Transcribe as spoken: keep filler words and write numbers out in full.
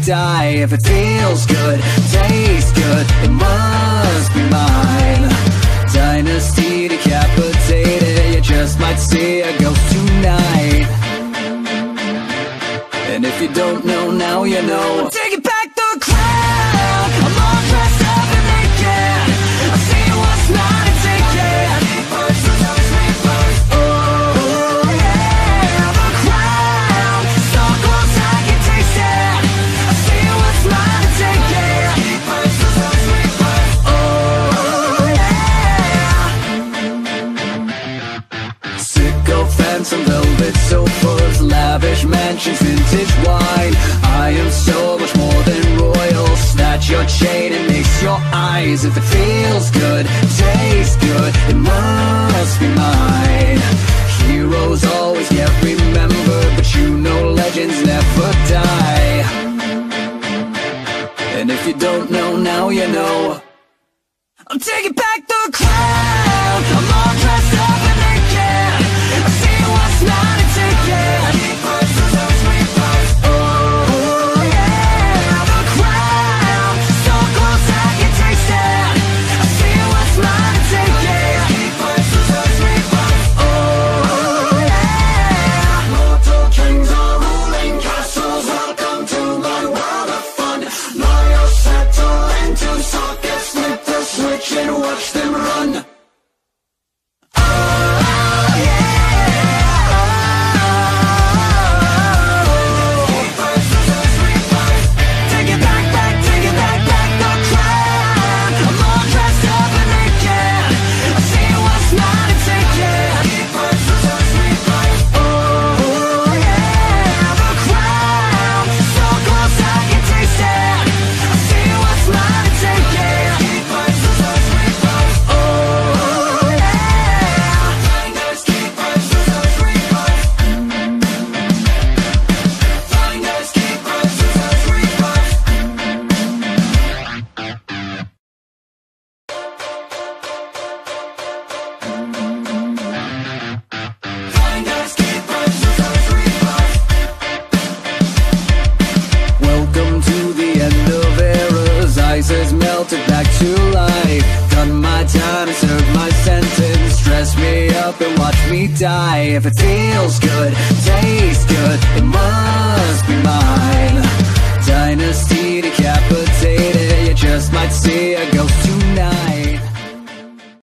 die. If it feels good, tastes good, it must be mine. Dynasty decapitated, you just might see a ghost tonight. And if you don't know, now you know. I'm taking back the crown. I'm all dressed up and naked. I see what's not and take it. Oh yeah, the crown. So close I can taste it. I see what's not and take it. Oh yeah. Sycophants and velvet sofas, lavish mansions, vintage wine. I am so much more than royal. Snatch your chain and mix your eyes. If it feels good, tastes good, it must be mine. Heroes always get remembered, but you know legends never die. And if you don't know, now you know. I'm taking back the crown. I'm all dressed up and naked. I see what's not and take it. Oh yeah, the crown. So close I can taste it. I see what's not and take it. Oh yeah. Mortal kings are ruling castles. Welcome to my world of fun. Liars settle into sockets. Flip the switch and watch them run. Melted back to life. Done my time and served my sentence. Dress me up and watch me die. If it feels good, tastes good, it must be mine. Dynasty decapitated, you just might see a